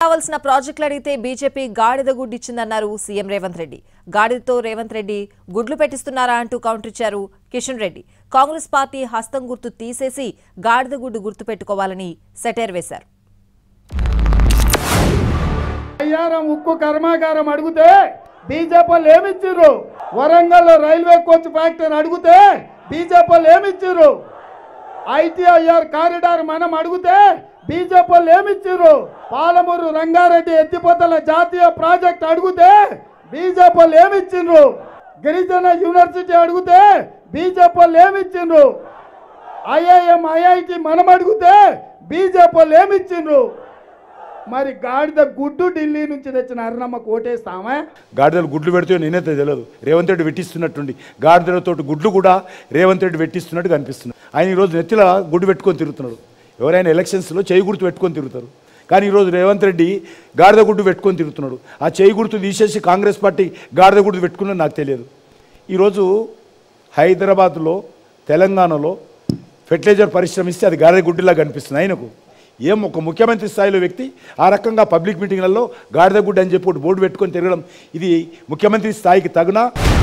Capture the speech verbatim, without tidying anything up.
కావాల్సిన ప్రాజెక్టులు అడిగితే బీజేపీ గాడిద గుడ్డు ఇచ్చిందన్నారు సీఎం రేవంత్ రెడ్డి. గాడిదతో రేవంత్ రెడ్డి గుడ్లు పెట్టిస్తున్నారా అంటూ కౌంటర్ ఇచ్చారు కిషన్ రెడ్డి. కాంగ్రెస్ పార్టీ హస్తం గుర్తు తీసేసి గాడిద గుడ్డు గుర్తు పెట్టుకోవాలని సెటైర్ వేశారు. అయ్యారం ఉక్కు కర్మాగారం అడిగితే బీజేపీలు ఏమిచ్చారు? వరంగల్ రైల్వే కోచ్ ఫ్యాక్టరీ అడిగితే బీజేపీలు ఏమిచ్చారు? ఐటీఐఆర్ కారిడార్ మనం అడిగితే బీజేపీలు ఏమిచ్చారు? పాలమూరు రంగారెడ్డి ఎత్తిపోతల జాతీయ ప్రాజెక్ట్ అడిగితే బీజేపీలు ఏమిచ్చిండ్రు? గిరిజన యూనివర్సిటీ అడిగితే బీజేపీలు ఏమిచ్చిండ్రు? ఐఐఎం ఐఐటి మనం అడిగితే బీజేపీలు ఏమిచ్చిండ్రు? మరి గాడిద గుడ్డు ఢిల్లీ నుంచి తెచ్చిన అరుణమ్మకు ఓటేస్తామా? గాడిదలు గుడ్లు పెడితే నేనైతే తెలియదు. రేవంత్ రెడ్డి పెట్టిస్తున్నట్టుండి గాడిదలతో గుడ్లు కూడా రేవంత్ రెడ్డి పెట్టిస్తున్నట్టు కనిపిస్తుంది. ఆయన ఈరోజు నెత్తిల గుడ్డు పెట్టుకొని తిరుగుతున్నాడు. ఎవరైనా ఎలక్షన్స్లో చేయి గుర్తు పెట్టుకొని తిరుగుతారు, కానీ ఈరోజు రేవంత్ రెడ్డి గాడిద గుడ్డు పెట్టుకొని తిరుగుతున్నాడు. ఆ చేయి గుర్తు తీసేసి కాంగ్రెస్ పార్టీ గాడిద గుడ్డు పెట్టుకున్నది నాకు తెలియదు. ఈరోజు హైదరాబాద్లో తెలంగాణలో ఫెర్టిలైజర్ పరిశ్రమ ఇస్తే అది గాడిద గుడ్డులా కనిపిస్తుంది ఆయనకు. ఏం ఒక ముఖ్యమంత్రి స్థాయిలో వ్యక్తి ఆ రకంగా పబ్లిక్ మీటింగ్లలో గాడిద గుడ్డ అని చెప్పి బోర్డు పెట్టుకొని తిరగడం ఇది ముఖ్యమంత్రి స్థాయికి తగునా?